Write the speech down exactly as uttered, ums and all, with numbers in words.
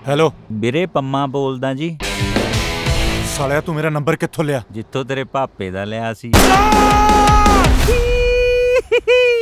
Hello ਵੀਰੇ ਪੰਮਾ ਬੋਲਦਾ ਜੀ। ਸਾਲਿਆ ਤੂੰ ਮੇਰਾ ਨੰਬਰ ਕਿੱਥੋਂ ਲਿਆ? ਜਿੱਥੋਂ ਤੇਰੇ ਭਾਪੇ ਦਾ ਲਿਆ ਸੀ।